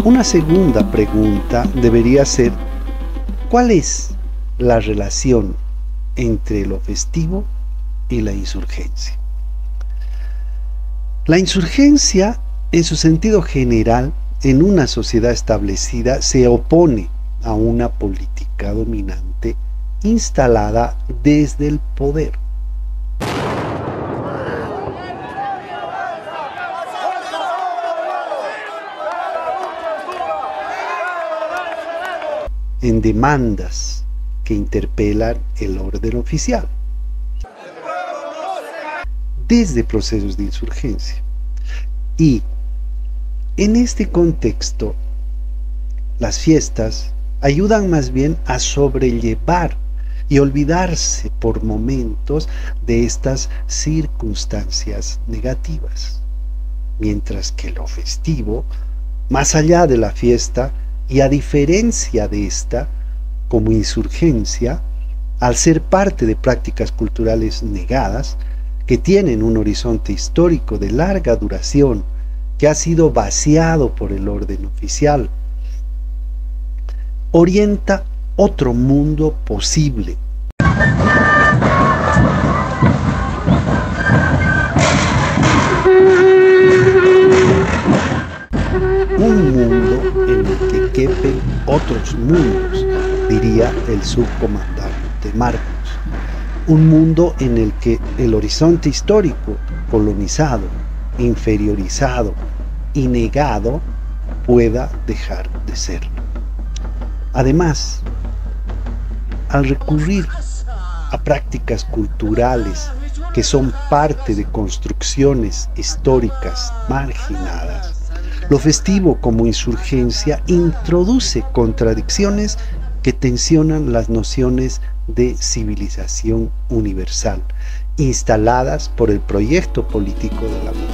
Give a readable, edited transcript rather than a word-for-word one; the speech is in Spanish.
Una segunda pregunta debería ser: ¿cuál es la relación entre lo festivo y la insurgencia? La insurgencia, en su sentido general, en una sociedad establecida, se opone a una política dominante instalada desde el poder. En demandas que interpelan el orden oficial, desde procesos de insurgencia. Y en este contexto, las fiestas ayudan más bien a sobrellevar y olvidarse por momentos de estas circunstancias negativas, mientras que lo festivo, más allá de la fiesta y a diferencia de esta, como insurgencia, al ser parte de prácticas culturales negadas, que tienen un horizonte histórico de larga duración, que ha sido vaciado por el orden oficial, orienta otro mundo posible. Un mundo en el que quepen otros mundos, diría el subcomandante Marcos. Un mundo en el que el horizonte histórico, colonizado, inferiorizado y negado, pueda dejar de serlo. Además, al recurrir a prácticas culturales que son parte de construcciones históricas marginadas, lo festivo como insurgencia introduce contradicciones que tensionan las nociones de civilización universal, instaladas por el proyecto político de la